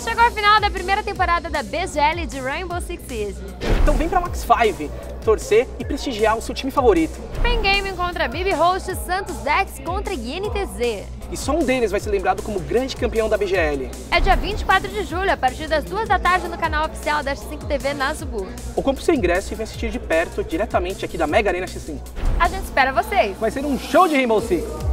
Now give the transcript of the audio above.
Chegou a final da primeira temporada da BGL de Rainbow Six Siege. Então vem pra Max 5, torcer e prestigiar o seu time favorito. Pen Gaming contra Bibi Host, Santos Dex contra INTZ. E só um deles vai ser lembrado como grande campeão da BGL. É dia 24 de julho, a partir das 2 da tarde no canal oficial da X5 TV na Zubu. Ou compre seu ingresso e vem assistir de perto, diretamente aqui da Mega Arena X5. A gente espera vocês! Vai ser um show de Rainbow Six!